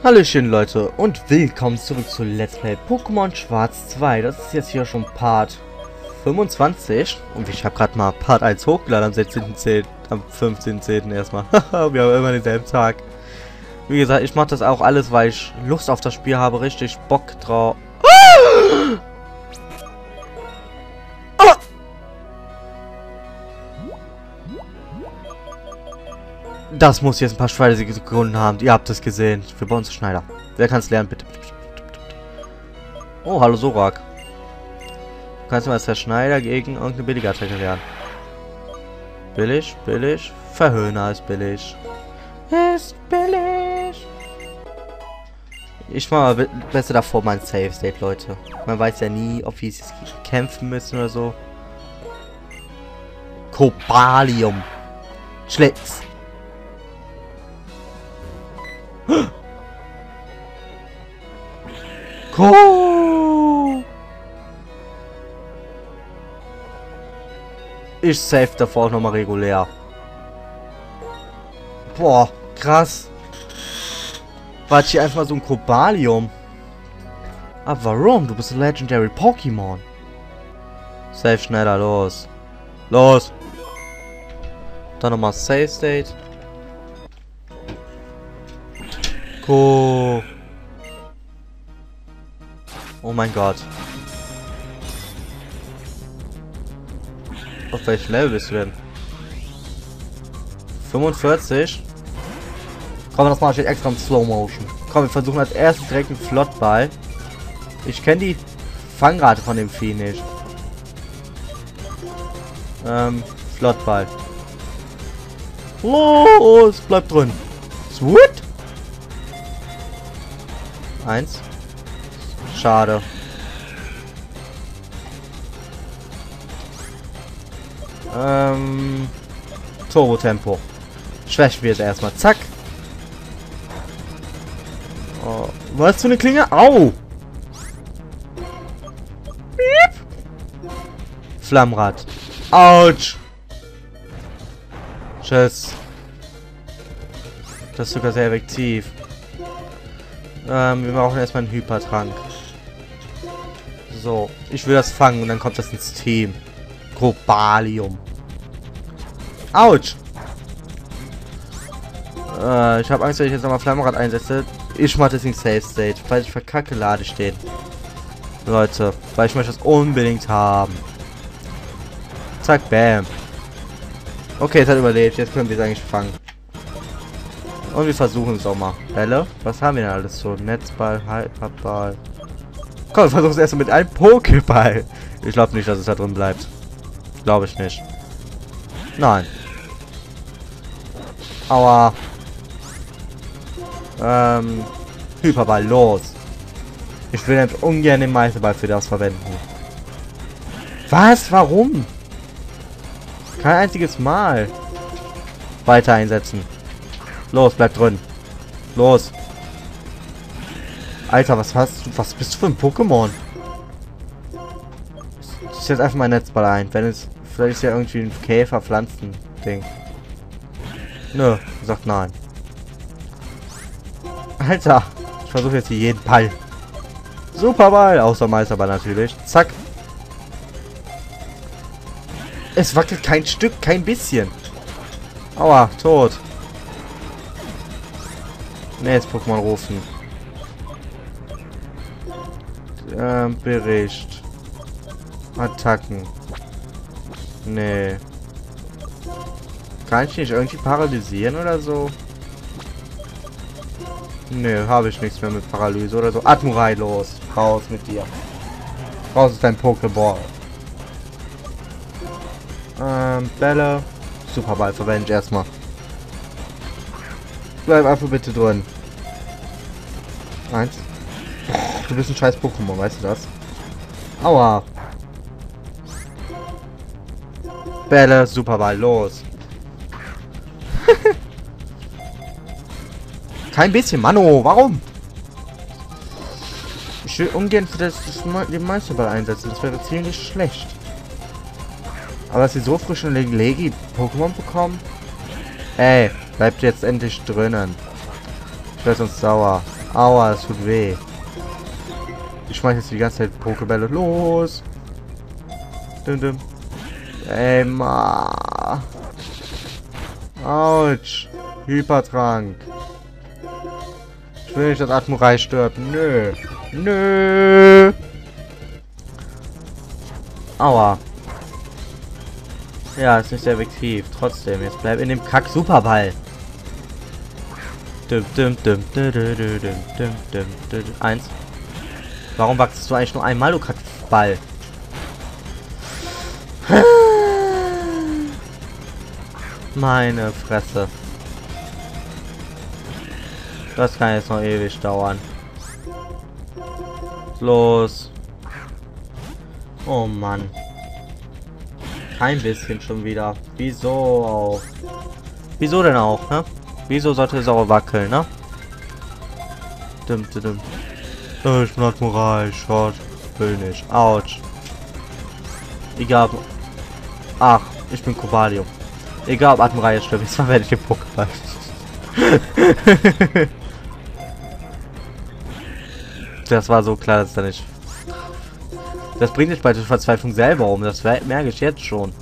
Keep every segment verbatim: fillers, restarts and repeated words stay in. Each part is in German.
Hallöchen Leute und willkommen zurück zu Let's Play Pokémon Schwarz zwei. Das ist jetzt hier schon Part fünfundzwanzig und ich habe gerade mal Part eins hochgeladen am sechzehnten zehnten am fünfzehnten zehnten erstmal. Wir haben immer denselben Tag. Wie gesagt, ich mache das auch alles, weil ich Lust auf das Spiel habe, richtig Bock drauf. Das muss jetzt ein paar Schweinesekunden haben. Ihr habt es gesehen. Für bei uns Schneider. Wer kann es lernen, bitte? Oh, hallo Sorak. Du kannst mal als der Schneider gegen irgendeine billige Attacke lernen. Billig, billig. Verhöhner ist billig. Ist billig. Ich mache mal besser davor mein Save State, Leute. Man weiß ja nie, ob wir jetzt kämpfen müssen oder so. Cobalium. Schlitz. Cool. Ich save davor auch nochmal regulär. Boah, krass. War hier einfach mal so ein Cobalium. Aber warum? Du bist ein Legendary Pokémon. Save schneller, los. Los. Dann nochmal Save State. Cool. Oh mein Gott. Auf welchem Level bist du denn? fünfundvierzig? Komm, das mache ich jetzt extra in Slow Motion. Komm, wir versuchen als erstes direkt einen Flottball. Ich kenne die Fangrate von dem Vieh nicht. Ähm, Flottball. Los, bleib drin. Sweet. Eins. Schade. Ähm. Turbo-Tempo. Schwächen wir jetzt erstmal. Zack. Oh. Was für eine Klinge? Au! Piep. Flammrad. Autsch! Tschüss. Das ist sogar sehr effektiv. Ähm, wir brauchen erstmal einen Hypertrank. So, ich will das fangen und dann kommt das ins Team. Cobalium. Autsch! Äh, ich habe Angst, wenn ich jetzt nochmal Flammrad einsetze. Ich mache deswegen Safe State. Falls ich verkacke, lade ich den. Leute, weil ich möchte das unbedingt haben. Zack, bam. Okay, es hat überlebt. Jetzt können wir es eigentlich fangen. Und wir versuchen es auch mal. Bälle? Was haben wir denn alles so? Netzball, Hyperball. Komm, wir versuchen es erstmal mit einem Pokéball. Ich glaube nicht, dass es da drin bleibt. Glaube ich nicht. Nein. Aua. Ähm. Hyperball, los. Ich will jetzt ungern den Meisterball für das verwenden. Was? Warum? Kein einziges Mal. Weiter einsetzen. Los, bleib drin. Los. Alter, was hast du? Was bist du für ein Pokémon? Ich setze einfach mein Netzball ein. Wenn es. Vielleicht ist ja irgendwie ein Käfer-Pflanzen-Ding. Nö, sagt nein. Alter, ich versuche jetzt hier jeden Ball. Super Ball, außer Meisterball natürlich. Zack. Es wackelt kein Stück, kein bisschen. Aua, tot. Ne, jetzt Pokémon rufen. Ähm, Bericht. Attacken. Nee. Kann ich nicht irgendwie paralysieren oder so? Nö, habe ich nichts mehr mit Paralyse oder so. Admurai, los. Raus mit dir. Raus ist dein Pokéball. Ähm, Bälle. Superball verwende ich erstmal. Bleib einfach bitte drin. Eins. Du bist ein scheiß Pokémon, weißt du das? Aua. Bälle, Superball, los. Kein bisschen, Mano, warum? Ich will ungern für das, das, den Meisterball einsetzen, das wäre ziemlich schlecht. Aber dass sie so frische Legi-Pokémon bekommen? Ey, bleibt jetzt endlich drinnen. Ich werde sonst sauer. Aua, das tut weh. Ich schmeiß jetzt die ganze Zeit Pokebälle. Los! Dim, dim. Ey, ma. Autsch. Hypertrank. Ich will nicht, dass Admurai stirbt. Nö. Nö. Aua. Ja, ist nicht sehr effektiv. Trotzdem, jetzt bleib in dem Kack-Superball. Dum, dum, dum, dum, dum, dum, dum, dum, dum. Eins. Warum wachst du eigentlich nur einmal, du Kackball? Meine Fresse. Das kann jetzt noch ewig dauern. Los. Oh Mann. Kein bisschen schon wieder. Wieso auch? Wieso denn auch, ne? Wieso sollte es auch wackeln, ne? Dum, dum, dum. Oh, ich bin Admurai, Shot. Will nicht. Autsch. Egal. Ach, ich bin Cobalium. Egal ob Admurai jetzt stirbt, jetzt verwende ich den Pokéball. Das war so klar, dass da nicht. Das bringt nicht bei der Verzweiflung selber um. Das merke ich jetzt schon.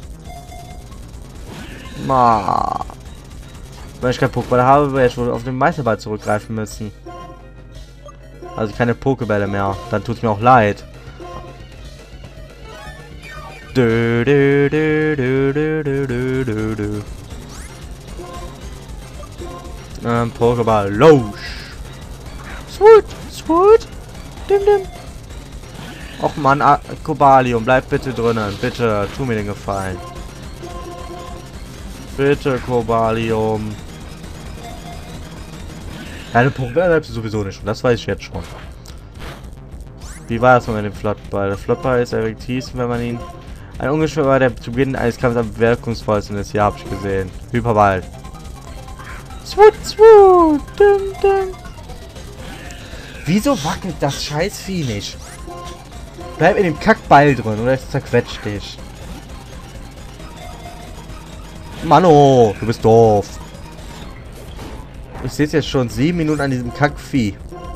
Ma. Wenn ich kein Pokéball habe, werde ich wohl auf den Meisterball zurückgreifen müssen. Also keine Pokébälle mehr. Dann tut es mir auch leid. Du, du, du, du, du, du, du, du. Ähm, Pokéball. Los. Swoot. Swoot. Dim, dim. Och Mann, Cobalium, bleib bitte drinnen. Bitte, tu mir den Gefallen. Bitte, Cobalium. Deine Pokéball bleibst du sowieso nicht. Und das weiß ich jetzt schon. Wie war das noch mit dem Flottball? Der Flottball ist effektiv, wenn man ihn... Ein Ungeschwür war, der zu Beginn eines Kampfes am wirkungsvollsten ist. Ja, hab ich gesehen. Hyperball. Swoot, swoot. Dum, dum. Wieso wackelt das scheiß Vieh nicht? Bleib in dem Kackball drin oder es zerquetscht dich. Mano, du bist doof. Ich sitze jetzt schon sieben Minuten an diesem Kackvieh.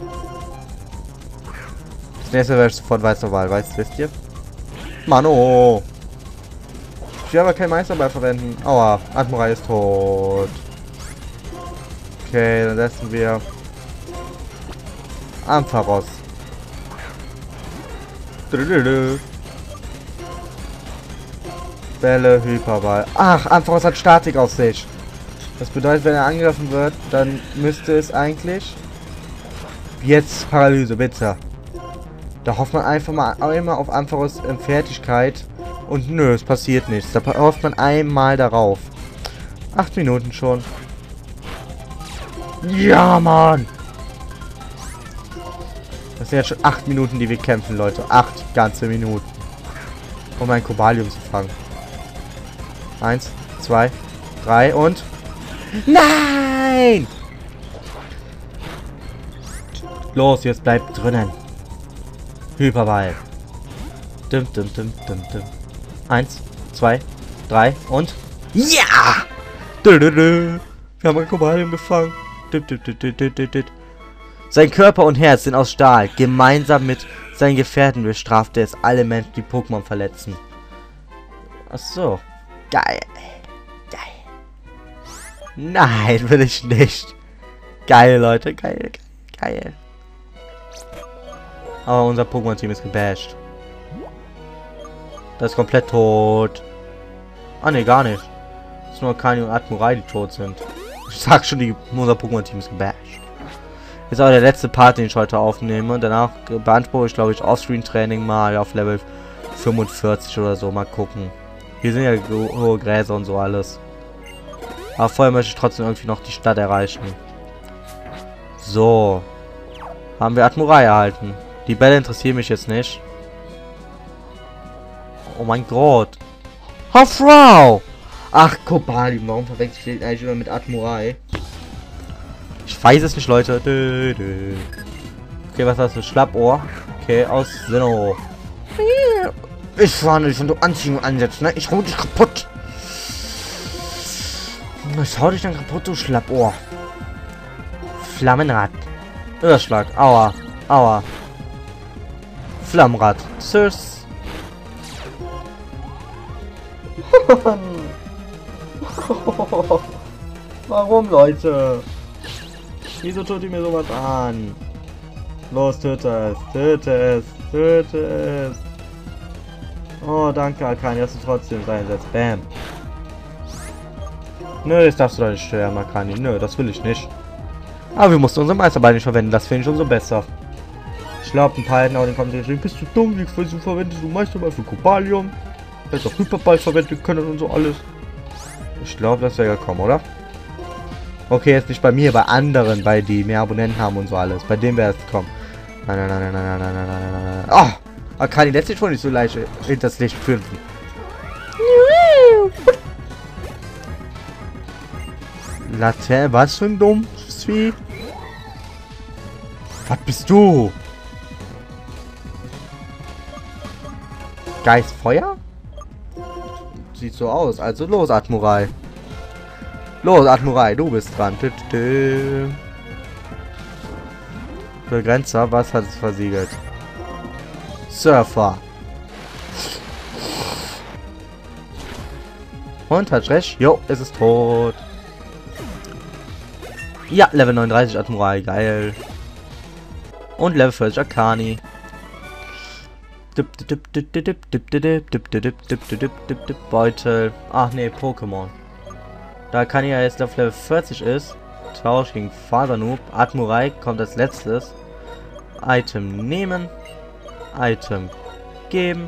Das nächste werde ich sofort Weißerwahl, weißt wisst ihr? Mano. Ich will aber kein Meisterball verwenden. Aua, Admurai ist tot. Okay, dann setzen wir Ampharos. Bälle, Hyperball. Ach, Ampharos hat Statik auf sich. Das bedeutet, wenn er angegriffen wird, dann müsste es eigentlich... Jetzt Paralyse, bitte. Da hofft man einfach mal einmal auf Ampharos in Fertigkeit. Und nö, es passiert nichts. Da hofft man einmal darauf. Acht Minuten schon. Ja, Mann! Das sind jetzt schon acht Minuten, die wir kämpfen, Leute. Acht ganze Minuten. Um ein Cobalium zu fangen. Eins, zwei, drei und... Nein! Los, jetzt bleibt drinnen. Hyperball. Dim, dim, dim, dim, dim. Eins, zwei, drei und... Ja! Wir haben ein Cobalium gefangen. Dim, dim, dim, dim, dim, dim. Sein Körper und Herz sind aus Stahl. Gemeinsam mit seinen Gefährten bestraft er es alle Menschen, die Pokémon verletzen. Ach so. Geil. Geil. Nein, will ich nicht. Geil, Leute. Geil, geil, geil. Aber unser Pokémon-Team ist gebasht. Das ist komplett tot. Ah, ne, gar nicht. Es ist nur Kani und Admurai, die tot sind. Ich sag schon, die, unser Pokémon-Team ist gebasht. Ist aber der letzte Part, den ich heute aufnehme. Danach beanspruche ich, glaube ich, Offscreen-Training mal auf Level fünfundvierzig oder so. Mal gucken. Hier sind ja hohe Gräser und so alles. Aber vorher möchte ich trotzdem irgendwie noch die Stadt erreichen. So. Haben wir Admurai erhalten. Die Bälle interessieren mich jetzt nicht. Oh mein Gott. Oh, Frau! Ach, Cobalium. Warum verwechsel ich den eigentlich immer mit Admurai? Ich weiß es nicht, Leute. Okay, was hast du? Schlappohr. Okay, aus Sinnoh. Ich war nicht, wenn du Anziehung ansetzt, ne? Ich hau dich kaputt. Ich hau dich dann kaputt, du Schlappohr. Flammenrad. Überschlag. Aua. Aua. Flammenrad. Tschüss. Warum, Leute? Wieso tut ihr mir sowas an? Los, töte es. Töte es. Töte es. Oh, danke, Akani, dass du trotzdem einsetzt. Bam. Nö, das darfst du doch nicht sterben, Akani. Nö, das will ich nicht. Aber wir mussten unsere Meisterball nicht verwenden. Das finde ich umso besser. Ich glaube, ein paar hätten auch den Kommentar geschrieben. Bist du dumm? Wieso verwendest du Meisterball für Cobalion? Hättest auch Hyperball verwenden können und so alles. Ich glaube, das wäre gekommen, oder? Okay, jetzt nicht bei mir, bei anderen, bei die mehr Abonnenten haben und so alles. Bei dem wäre es gekommen. Nein, nein, nein, nein, nein, nein, nein, nein, nein, nein. Oh! Akani lässt sich schon nicht so leicht hinter das Licht führen. Latte, was für ein dumm Vieh? Was bist du? Geist Feuer? Sieht so aus. Also los, Admurai. Los, Admurai, du bist dran. Begrenzer, was hat es versiegelt? Surfer. Und hat recht. Jo, es ist tot. Ja, Level neununddreißig Admurai, geil. Und Level vierzig Akani. Beutel. Ach nee, Pokémon. Da Akani ja jetzt auf Level vierzig ist, Tausch gegen Fasernoop. Admurai kommt als letztes. Item nehmen. Item geben.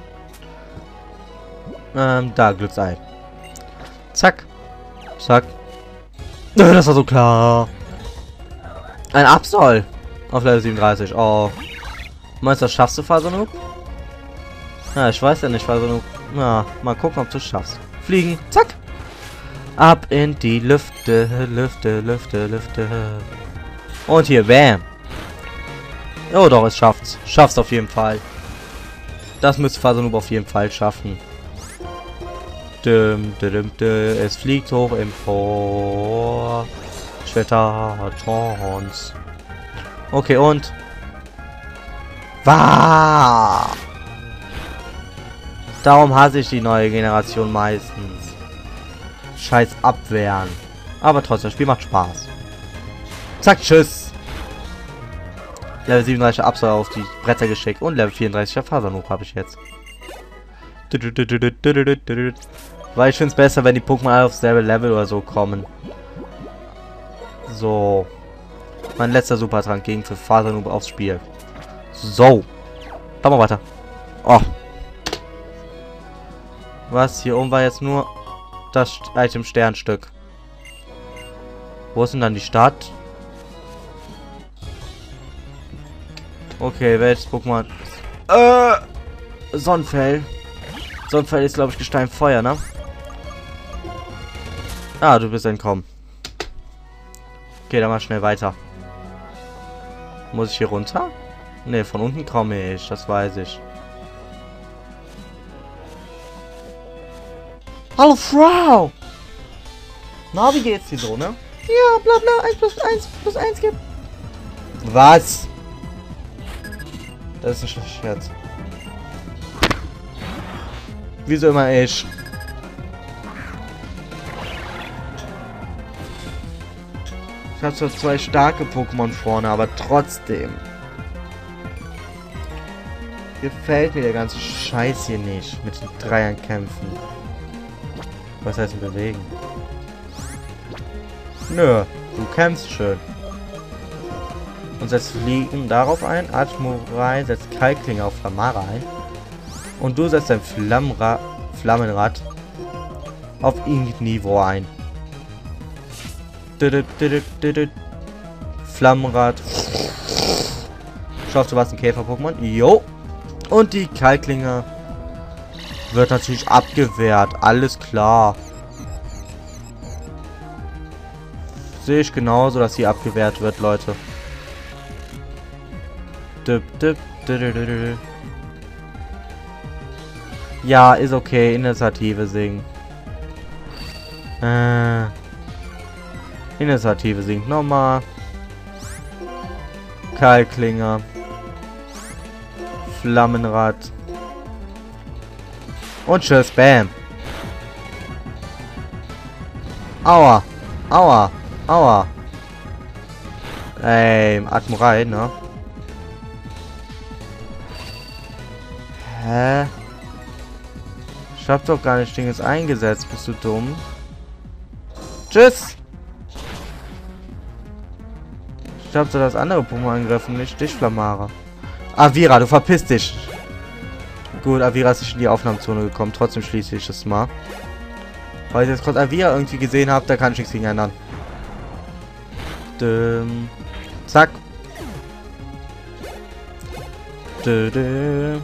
Ähm, da, Glücksei. Zack. Zack. Das war so klar. Ein Absol. Auf Level siebenunddreißig. Oh. Meinst du, das schaffst du, Fasernoop? Ja, ich weiß ja nicht, Fasernoop. Na, mal gucken, ob du es schaffst. Fliegen. Zack. Ab in die Lüfte, Lüfte, Lüfte, Lüfte. Und hier, bam. Oh doch, es schafft's. Schaffst auf jeden Fall. Das müsste Fasernoop auf jeden Fall schaffen. Düm, düm, düm. Es fliegt hoch empor. Schwettertons. Okay, und? Wow. Darum hasse ich die neue Generation meistens. Scheiß Abwehren. Aber trotzdem, das Spiel macht Spaß. Zack, tschüss. Level siebenunddreißig Absol auf die Bretter geschickt. Und Level vierunddreißig Fasernoop habe ich jetzt. Weil ich finde es besser, wenn die Pokémon alle aufs selbe Level oder so kommen. So. Mein letzter Supertrank ging für Fasernoop aufs Spiel. So. Dann mal weiter. Oh. Was? Hier oben war jetzt nur das Item Sternstück. Wo ist denn dann die Stadt? Okay, welches Pokémon? Äh, Sonnenfell. Sonnenfell ist, glaube ich, Gestein Feuer, ne? Ah, du bist entkommen. Okay, dann mal schnell weiter. Muss ich hier runter? Ne, von unten komme ich, das weiß ich. Hallo Frau! Na, wie geht's dir so, ne? Ja, bla bla, eins plus eins plus eins gibt. Was? Das ist ein schlechter Scherz. Wieso immer ich? Ich habe zwar zwei starke Pokémon vorne, aber trotzdem. Gefällt mir der ganze Scheiß hier nicht. Mit den Dreiern kämpfen. Was heißt bewegen? Nö, du kämpfst schön. Und setzt Fliegen darauf ein. Admurai setzt Kalklinge auf Flammara ein. Und du setzt dein Flammra Flammenrad auf Ignivo ein. Flammenrad. Schaust du was ein Käfer-Pokémon? Jo. Und die Kalklinge wird natürlich abgewehrt. Alles klar. Sehe ich genauso, dass sie abgewehrt wird, Leute. Ja, ist okay. Initiative singen. Äh. Initiative singt nochmal. Keilklinger. Flammenrad. Und tschüss, bam. Aua. Aua. Aua. Ey, Admiral, ne? Hä? Ich hab doch gar nicht Ding jetzt eingesetzt. Bist du dumm? Tschüss! Ich hab so das andere Pokémon angegriffen, nicht dich, Flamara. Avira, du verpiss dich! Gut, Avira ist nicht in die Aufnahmezone gekommen. Trotzdem schließe ich das mal. Weil ich jetzt gerade Avira irgendwie gesehen habe, da kann ich nichts gegen ändern. Düm. Zack. Dö, dö.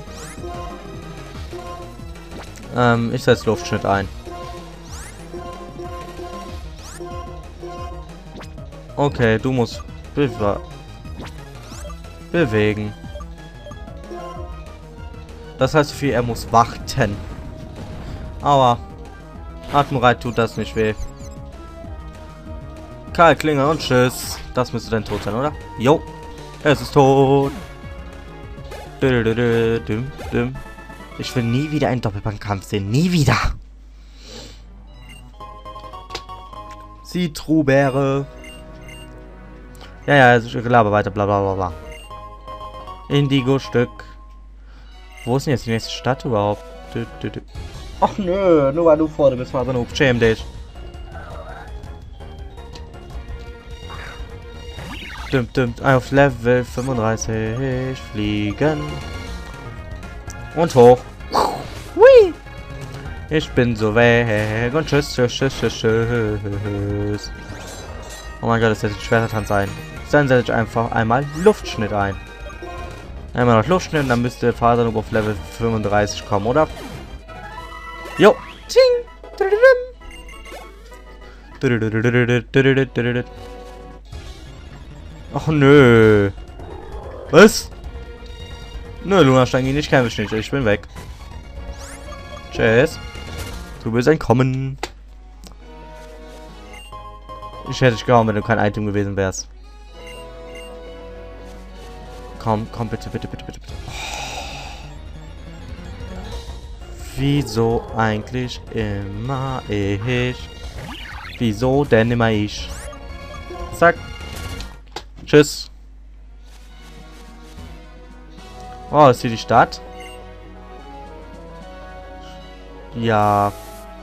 Ähm, ich setze Luftschnitt ein. Okay, du musst bewe bewegen. Das heißt viel, er muss warten. Aua. Admiral tut das nicht weh. Keilklinger und tschüss. Das müsste dann tot sein, oder? Jo. Es ist tot. Ich will nie wieder einen Doppelbankkampf sehen. Nie wieder. Zitrusbeere. Ja, ja, ich laber weiter. Bla bla bla bla. Indigo-Stück. Wo ist denn jetzt die nächste Stadt überhaupt? Ach nö, nur weil du vorne bist, war genug. Schäm dich. Dum, dum, auf Level fünfunddreißig fliegen. Und hoch. Hui. Ich bin so weg. Und tschüss, tschüss, tschüss, tschüss, tschüss. Oh mein Gott, das wird ein Schwertertanz sein. Dann setze ich einfach einmal Luftschnitt ein. Einmal noch Luftschnitt, dann müsste Fasernob auf Level fünfunddreißig kommen, oder? Jo. Ach nö. Was? Nö, Lunastein geht nicht, kein Beschnitt. Ich bin weg. Tschüss. Du bist ein Kommen. Ich hätte dich gehauen, wenn du kein Item gewesen wärst. Komm, komm, bitte, bitte, bitte, bitte, bitte. Oh. Wieso eigentlich immer ich? Wieso denn immer ich? Zack. Tschüss. Oh, ist hier die Stadt? Ja.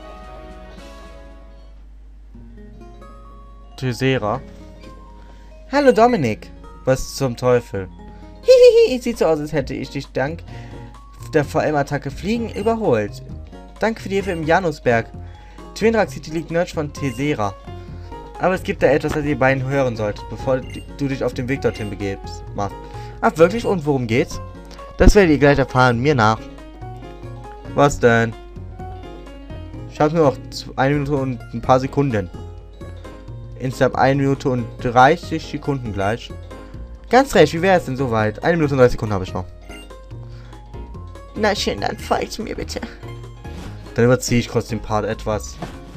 Thesera. Hallo Dominik. Was zum Teufel? Hihihi, sieht so aus, als hätte ich dich dank der V M-Attacke Fliegen überholt. Danke für die Hilfe im Janusberg. Twindrag City liegt nördlich von Thesera. Aber es gibt da etwas, das ihr beiden hören solltet, bevor du dich auf den Weg dorthin begibst. Machst. Ach, wirklich? Und worum geht's? Das werdet ihr gleich erfahren, mir nach. Was denn? Ich habe nur noch eine Minute und ein paar Sekunden. Insgesamt eine Minute und dreißig Sekunden gleich. Ganz recht, wie wäre es denn soweit? Eine Minute und dreißig Sekunden habe ich noch. Na schön, dann folgt mir bitte. Dann überziehe ich kurz den Part etwas.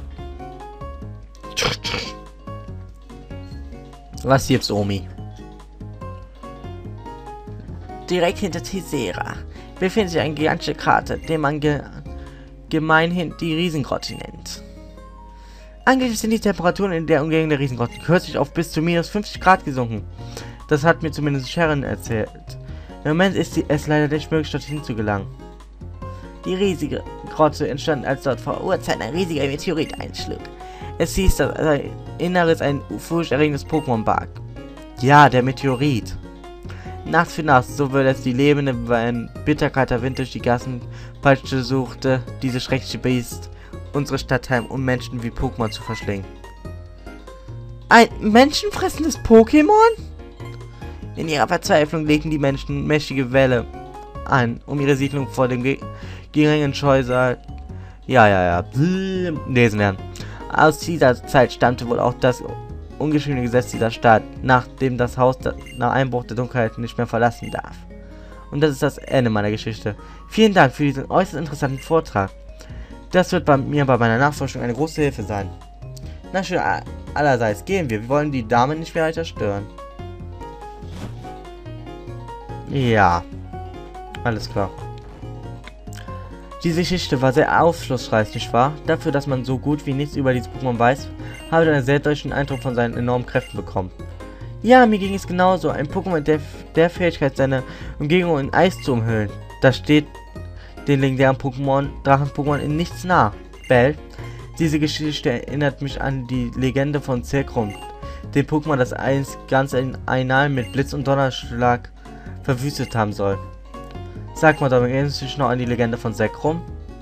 Was gibt's, Omi? Direkt hinter Thesera befindet sich ein gigantischer Krater, den man ge gemeinhin die Riesengrotte nennt. Angeblich sind die Temperaturen in der Umgebung der Riesengrotte kürzlich auf bis zu minus fünfzig Grad gesunken. Das hat mir zumindest Sharon erzählt. Im Moment ist es leider nicht möglich, dorthin zu gelangen. Die riesige Grotte entstand, als dort vor Urzeiten ein riesiger Meteorit einschlug. Es hieß, dass sein Inneres ein furchterregendes Pokémon barg. Ja, der Meteorit. Nacht für Nacht, so würde es die Lebenden, wenn bitterkalter Wind durch die Gassen peitschte, suchte, diese schreckliche Biest unsere Stadt heim, um Menschen wie Pokémon zu verschlingen. Ein menschenfressendes Pokémon? In ihrer Verzweiflung legten die Menschen mächtige Wälle an, um ihre Siedlung vor dem ge geringen Scheusal... Ja, ja, ja. Lesen lernen. Aus dieser Zeit stammte wohl auch das ungeschriebene Gesetz dieser Stadt, nachdem das Haus nach Einbruch der Dunkelheit nicht mehr verlassen darf. Und das ist das Ende meiner Geschichte. Vielen Dank für diesen äußerst interessanten Vortrag. Das wird bei mir bei meiner Nachforschung eine große Hilfe sein. Na schön, allerseits gehen wir. Wir wollen die Dame nicht mehr weiter stören. Ja. Alles klar. Diese Geschichte war sehr aufschlussreich, nicht wahr? Dafür, dass man so gut wie nichts über dieses Pokémon weiß, habe ich einen sehr deutlichen Eindruck von seinen enormen Kräften bekommen. Ja, mir ging es genauso. Ein Pokémon mit der, der Fähigkeit, seine Umgebung in Eis zu umhüllen. Da steht den legendären Pokémon, Drachen-Pokémon in nichts nah. Bell, diese Geschichte erinnert mich an die Legende von Zekrom, dem Pokémon, das einst ganz ein Einal mit Blitz und Donnerschlag verwüstet haben soll. Sag mal, Dominik, erinnerst du dich noch an die Legende von Zekrom?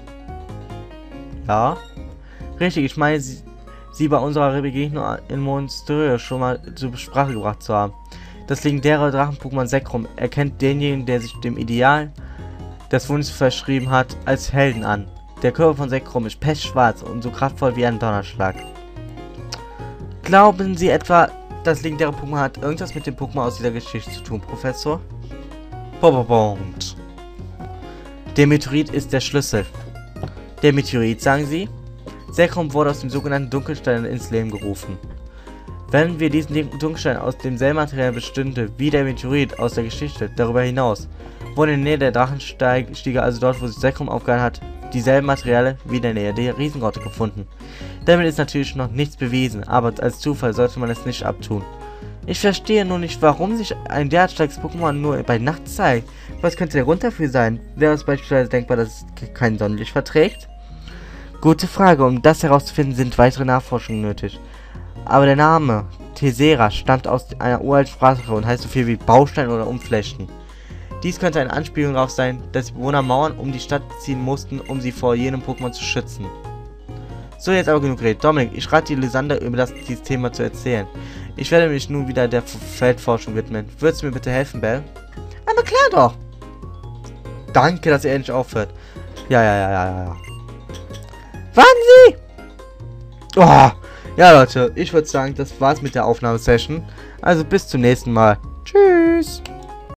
Ja? Richtig, ich meine, sie, sie bei unserer Begegnung in Monsterio schon mal zur Sprache gebracht zu haben. Das legendäre Drachen-Pokémon Zekrom erkennt denjenigen, der sich dem Ideal des Wunsches verschrieben hat, als Helden an. Der Körper von Zekrom ist pechschwarz und so kraftvoll wie ein Donnerschlag. Glauben Sie etwa, das legendäre Pokémon hat irgendwas mit dem Pokémon aus dieser Geschichte zu tun, Professor? Punkt. Der Meteorit ist der Schlüssel. Der Meteorit, sagen Sie? Zekrom wurde aus dem sogenannten Dunkelstein ins Leben gerufen. Wenn wir diesen Dunkelstein aus demselben Material bestünde wie der Meteorit aus der Geschichte, darüber hinaus, wurde in der Nähe der Drachenstiege, also dort, wo sich Zekrom aufgehalten hat, dieselben Materialien wie in der Nähe der Riesengrotte gefunden. Damit ist natürlich noch nichts bewiesen, aber als Zufall sollte man es nicht abtun. Ich verstehe nur nicht, warum sich ein derart starkes Pokémon nur bei Nacht zeigt. Was könnte der Grund dafür sein? Wäre es beispielsweise denkbar, dass es kein Sonnenlicht verträgt? Gute Frage, um das herauszufinden, sind weitere Nachforschungen nötig. Aber der Name Tessera stammt aus einer uralten Sprache und heißt so viel wie Baustein oder Umflechten. Dies könnte eine Anspielung darauf sein, dass die Bewohner Mauern um die Stadt ziehen mussten, um sie vor jenem Pokémon zu schützen. So, jetzt aber genug geredet. Dominik, ich rate dir, Lysander über das, dieses Thema zu erzählen. Ich werde mich nun wieder der Feldforschung widmen. Würdest du mir bitte helfen, Bell? Aber klar doch! Danke, dass ihr endlich aufhört. Ja, ja, ja, ja, ja. Warten Sie! Oh, ja, Leute, ich würde sagen, das war's mit der Aufnahmesession. Also bis zum nächsten Mal. Tschüss!